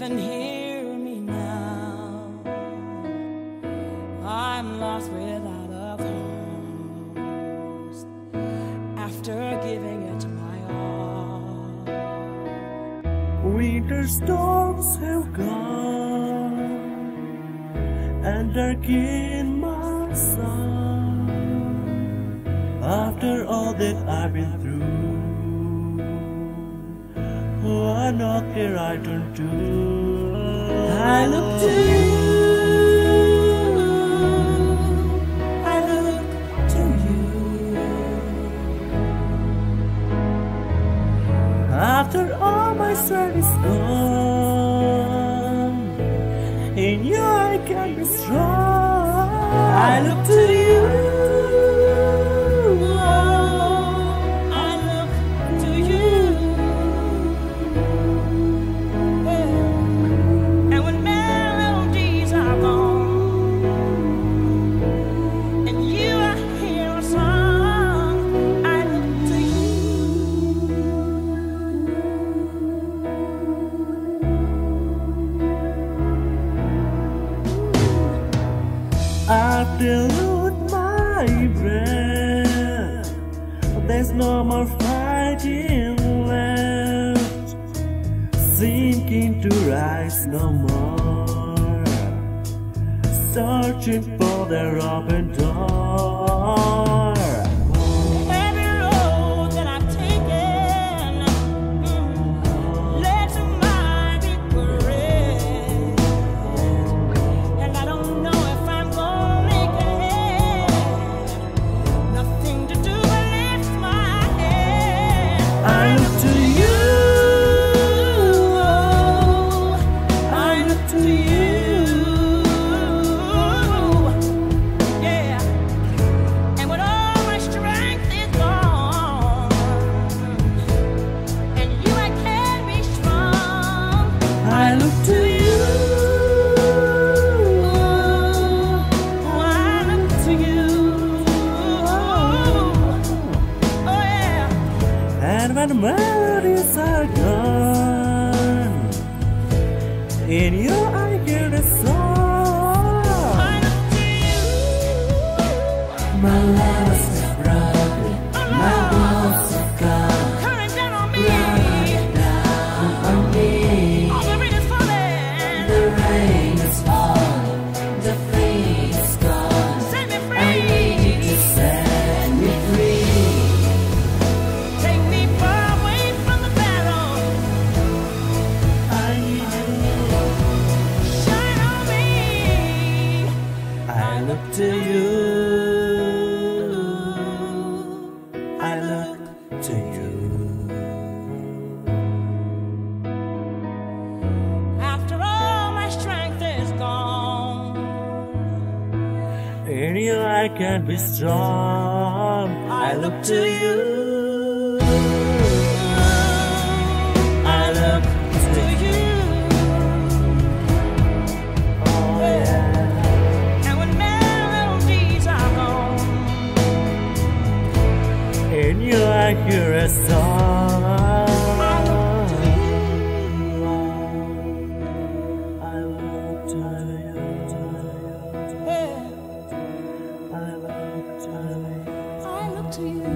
Listen, hear me now. I'm lost without a cause after giving it my all. Winter storms have gone and darkened my sun. After all that I've been through, what knock here I turn to? I look to you. I look to you. After all my strength is gone, in you I can be strong. I look to you. I dilute my breath. There's no more fighting left. Sinking to rise no more. Searching for the open door. Every road that I've taken led to my regret, and I don't know if I'm gonna make it. Nothing to do but lift my head. I look to you. I look to you. Yeah. And when all my strength is gone, and you I can be strong, I look to you. I look to you. Oh yeah. And when the melodies are gone, in you I hear the song. I look to you. My love is broken, my walls are gone. Coming down on me. Running down on me. All the rain is falling. The rain is falling, the pain is gone. Set me I need you to free. set me free. Take me far away from the battle. I need you. Shine on me. I look to you. I look to you. After all my strength is gone, In you I can be strong. I look to you. I look to you. oh yeah. And when melodies are gone, In you I hear a song. I look to you. yeah, I look to you. I look to you.